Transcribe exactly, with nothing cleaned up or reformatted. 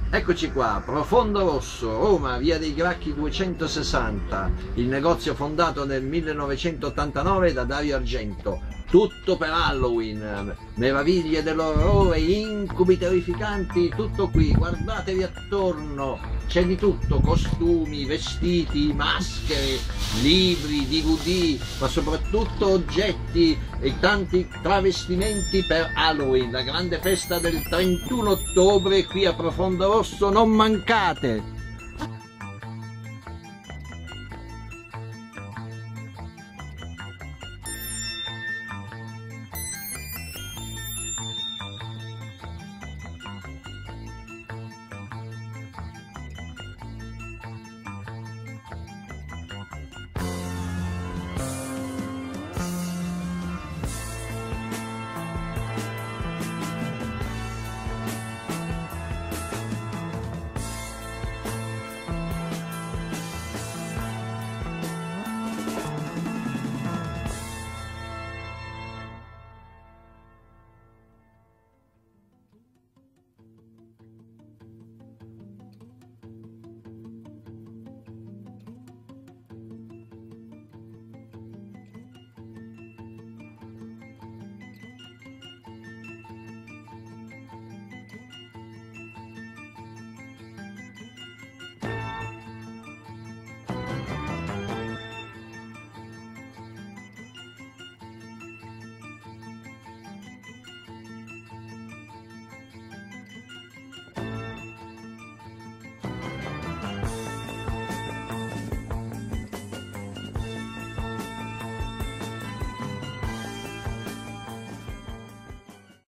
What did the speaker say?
Eccoci qua, Profondo Rosso, Roma, via dei Gracchi duecentosessanta, il negozio fondato nel millenovecentottantanove da Dario Argento. Tutto per Halloween, meraviglie dell'orrore, incubi terrificanti, tutto qui, guardatevi attorno, c'è di tutto, costumi, vestiti, maschere, libri, D V D, ma soprattutto oggetti e tanti travestimenti per Halloween, la grande festa del trentuno ottobre qui a Profondo Rosso, non mancate!